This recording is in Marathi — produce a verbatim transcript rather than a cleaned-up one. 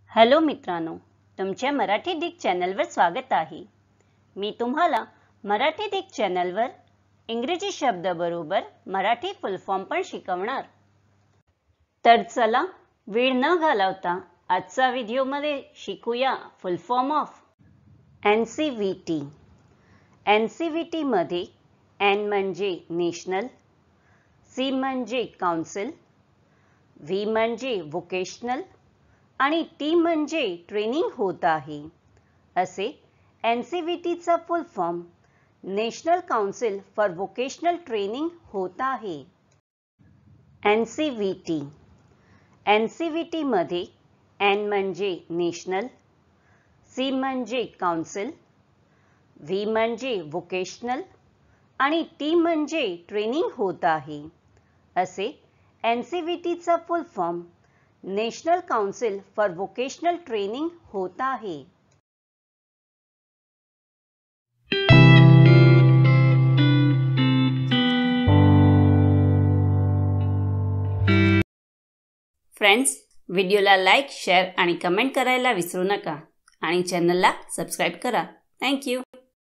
हॅलो मित्रांनो, तुमच्या मराठी डिक चॅनलवर स्वागत आहे। मी तुम्हाला मराठी डिक चॅनलवर इंग्रजी शब्द बरोबर मराठी फुल फॉर्म पण शिकवणार। तर चला वेळ न घालवता आजच्या व्हिडिओमध्ये शिकूया full form of N C V T. N C V T मध्ये एन म्हणजे नॅशनल, सी म्हणजे काउन्सिल, व्ही म्हणजे व्होकेशनल आणि टी म्हणजे ट्रेनिंग होत आहे। असे एन सी व्ही टी चा full form national council for vocational training होत आहे। N C V T N C V T मध्ये एन म्हणजे नॅशनल, सी म्हणजे काउन्सिल, व्ही म्हणजे व्होकेशनल आणि टी म्हणजे ट्रेनिंग होत आहे। असे एन सी व्ही टी चा full form national council for vocational training होत आहे। फ्रेंड्स, व्हिडिओला लाईक, शेअर आणि कमेंट करायला विसरू नका आणि चॅनलला सबस्क्राइब करा। Thank you.